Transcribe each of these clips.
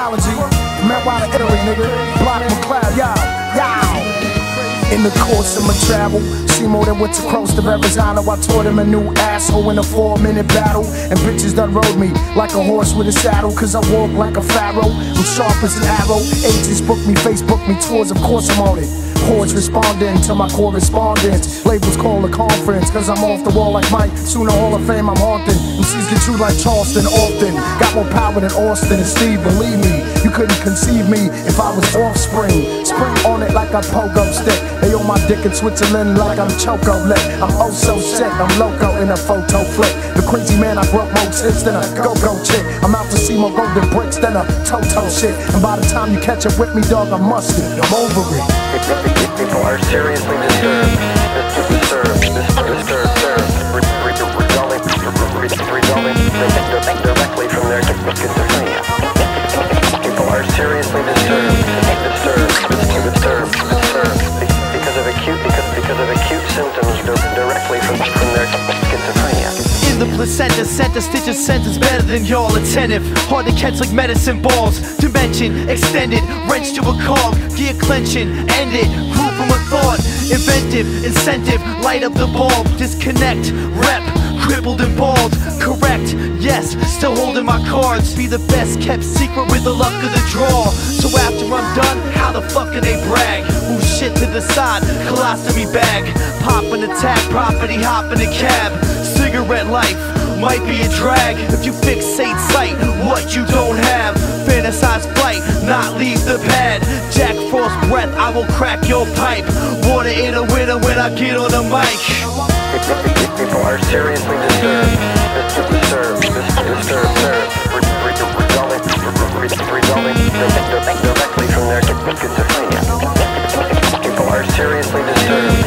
Technology, met out of Italy, nigga. Block McLeod, yow. In the course of my travel, Seymour that went to coast of Arizona. I taught him a new asshole in a 4-minute battle. And bitches done rode me like a horse with a saddle. Cause I walk like a pharaoh, I'm sharp as an arrow. Agents book me, Facebook me, tours, of course I'm on it. Hordes responding to my correspondence. Labels call a conference, cause I'm off the wall like Mike. Sooner Hall of Fame I'm haunting. MCs get you like Charleston often. Got more power than Austin and Steve, believe me. You couldn't conceive me if I was offspring. Spring on it like a pogo stick. They on my dick in Switzerland like I'm Choco Lick. I'm oh so sick, I'm loco in a photo flick. The crazy man, I broke more hits than a go-go chick. I'm out to see more golden bricks than a Toto shit. And by the time you catch up with me, dog, I'm mustard. I'm over it. People are seriously disturbed, resulting directly from their schizophrenia. People are seriously disturbed, because of acute symptoms directly from their schizophrenia. In the placenta, center stitches sentence better than y'all attentive. Hard to catch like medicine balls. Dimension extended, wrench to a cog, gear clenching, end it. Grew from a thought, inventive, incentive, light up the bulb, disconnect, rep, crippled and bald. Correct, yes, still holding my cards. Be the best kept secret with the luck of the draw. So after I'm done, how the fuck can they brag? Move shit to the side, colostomy bag. Pop an attack, property, hop in a cab. Cigarette life might be a drag if you fixate sight, what you don't have. Fantasize flight, not leave the pad. Jack Frost breath, I will crack your pipe. Water in a winter when I get on the mic. People are seriously disturbed, resulting directly from their schizophrenia. People are seriously disturbed,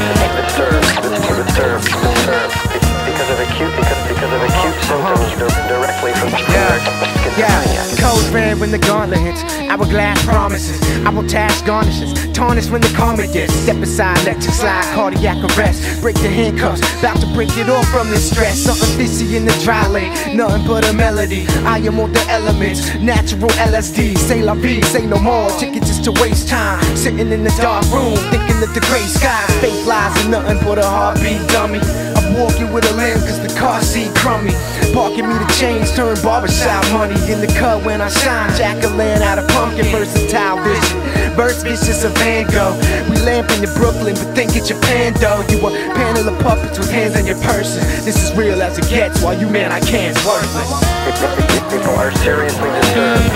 because of acute symptoms directly from their schizophrenia. Cold red when the gauntlet hits, hourglass promises. I will task garnishes, tarnish when the karma gets. Step aside, electric slide, cardiac arrest. Break the handcuffs, about to break it off from this stress. Something fishy in the dry lake, nothing but a melody. I am on the elements, natural LSD. Say la vie, say no more, ticket just to waste time. Sitting in the dark room, thinking that the gray skies, fake lies and nothing but a heartbeat dummy. I'm walking with a limp cause the car seat crummy. Parking me the chains, turn barbershop money. In the cut when I shine, Jack-o'-lantern out of pumpkin, versatile vision. Verse vicious of Van Gogh. We lamping in Brooklyn, but think it's Japan though. You a panel of puppets with hands on your person. This is real as it gets, while you man I can't's worthless. People are seriously disturbed,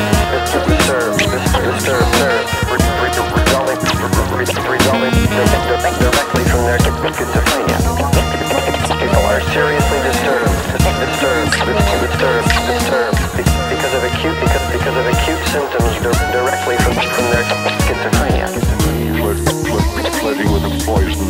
resulting directly from their schizophrenia. People are seriously disturbed, because of acute symptoms directly from their schizophrenia. Flooding with a poison.